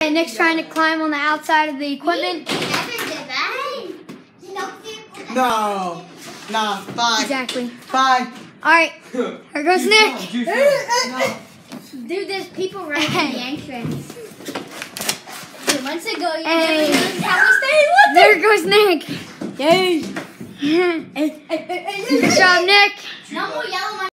Alright, Nick's trying to climb on the outside of the equipment. No. Nah, bye. Exactly. Bye. Alright, here goes Nick. Dude, there's people right in the entrance. Dude, once they go, you Hey. never know how we stay. There goes Nick. Yay. Good job, Nick. No more yellow.